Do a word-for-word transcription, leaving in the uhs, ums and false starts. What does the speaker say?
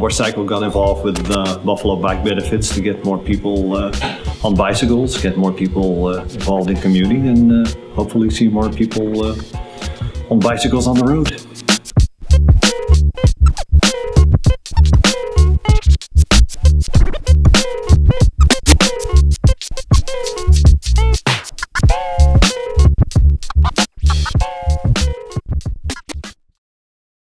Motorcycle got involved with uh, Buffalo Bike Benefits to get more people uh, on bicycles, get more people uh, involved in commuting, and uh, hopefully see more people uh, on bicycles on the road.